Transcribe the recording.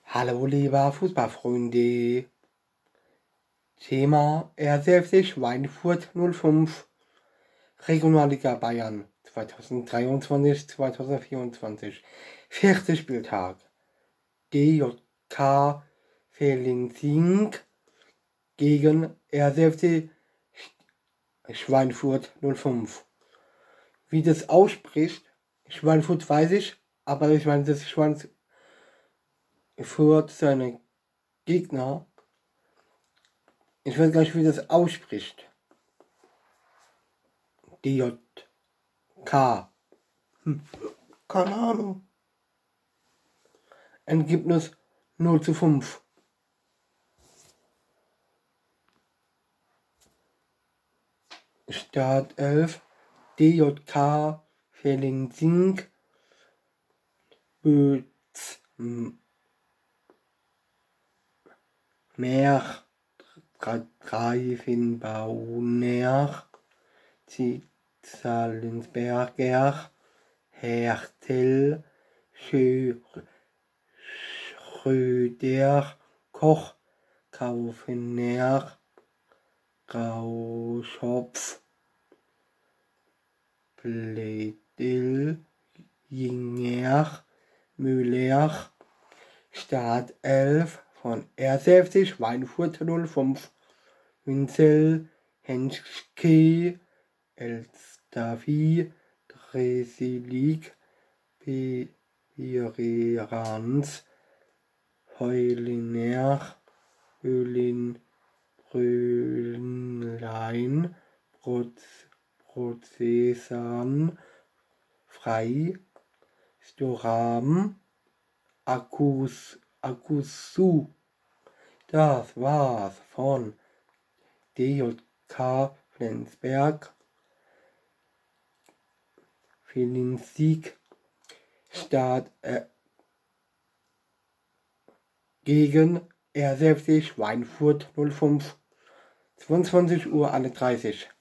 Hallo lieber Fußballfreunde, Thema 1. FC Schweinfurt 05, Regionalliga Bayern 2023/2024, 4. Spieltag, DJK Fehlingting gegen 1. FC Schweinfurt 05. Wie das ausspricht, Schweinfurt weiß ich, aber ich meine, das Schweinfurt seine Gegner. Ich weiß gar nicht, wie das ausspricht. DJK. Keine Ahnung. Ergebnis 0:5. Startelf DJK Fehlingting Böz Mer Greifenbauer Zitzalensberger Hertel Schröder Koch Kaufner Grauschopf Bledel Jinger Müller Startelf von 1. FC Schweinfurt 05 Winzel Henschke Elstavi Dresilik Birerans Heuliner Ölin Brünnlein Prozessan Frei Storam Akusu. Das war's von DJK Flensburg. Fehlingting Start gegen 1. FC Schweinfurt 05. 22:31 Uhr.